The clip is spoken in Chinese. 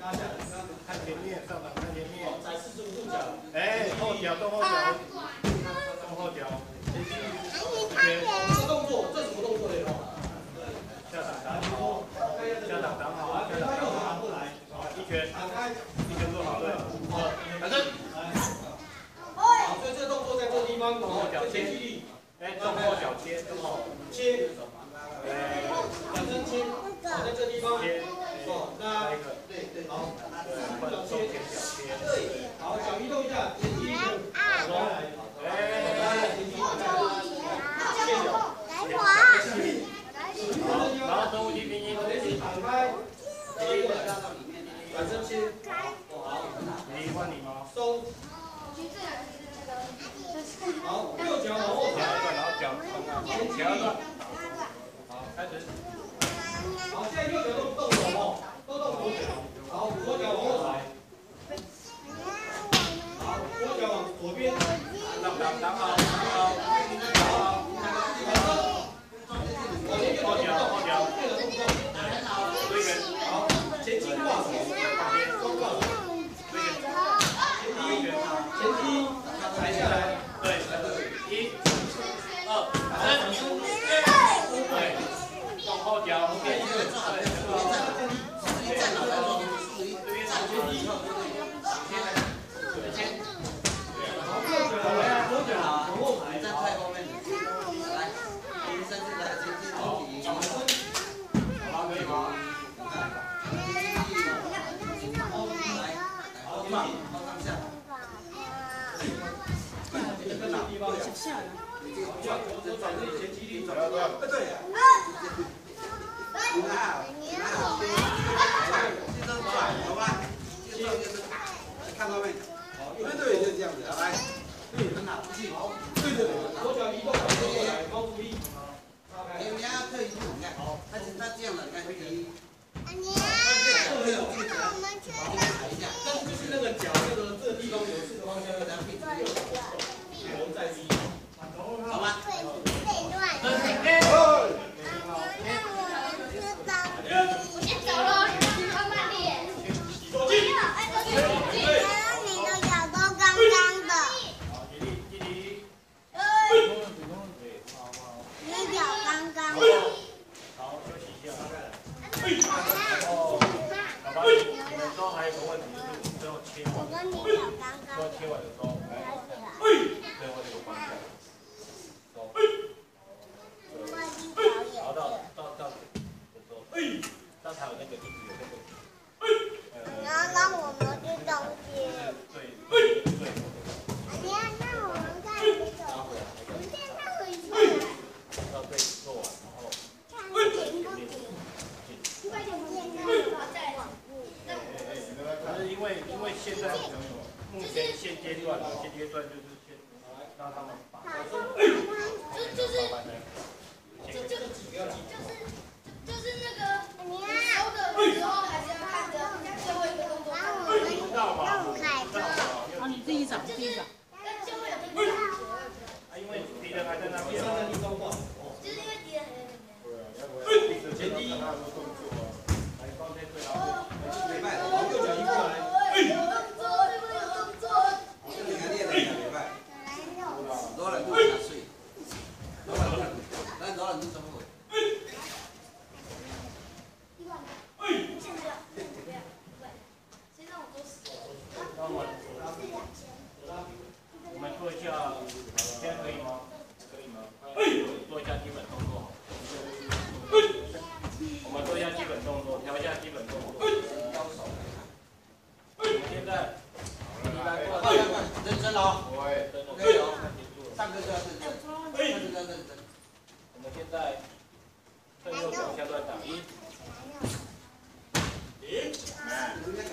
看前面，上档看前面。踩45度角。哎，后脚，动后脚，动后脚。这动作，这什么动作嘞？下档挡好，下档挡好，下档挡好。好，一拳，一拳做好，对。反正。好，所以这个动作在这个地方，动后脚切。哎，动后脚切，动后切。反正切，好，在这个地方切。哦，那对，好，脚切，对，好，脚移动一下，前踢一步，回来，哎，前踢，切脚，来滑，然后中间拼音，敞开，转身切，好，你换你吗？收，好，右脚往后踩，然后脚前踢，好，开始。好，现在右脚都不动手哦，都动左脚。好，左脚往后踩。好，左脚往左边。挡好，好。往前右脚，后脚。对人。好，前踢挂手，双挂手。对人。前踢，踩下来。对，1、2、3，对。动后脚，变一个。 看到没？对，就是这样子，来，对，很好，对，左脚移动，过来，高注意。你要退一步，你看，他这样了，你看，就是那个脚，这个地方有4个方向，然后可以左右，头在低，好吗？ 我先走了，慢慢练。 走进。 你的脚都刚刚的。 好，弟弟。 你脚刚刚的。 好，休息一下。爸爸，你们都还有个问题，就是最后切完。 我跟你脚刚刚。 最后切完的时候，最后这个方向。好，到的时候，那才有那个一直有那个。 然后让我们去中间。 对。 那我们看这个。我先看回去。 到这里做完，然后。 看停不停。 可是因为现在目前现阶段就是先让他们把。 就是那个你收的时候还是要看着最后一个动作。 啊，你自己找。 就会有这个。 因为敌人还在那边。 就是因为敌人还在那边。 对。前第一他有动作啊，来放在最后。 礼拜，右脚移过来。罗兰度假睡，罗兰度怎么回？ 我们做一下，现在可以吗？可以吗？做一下基本动作好。我们做一下基本动作，调一下基本动作。我们现在， 认真哦。 可以哦。 上课就要认真。 我们现在右脚下段打1。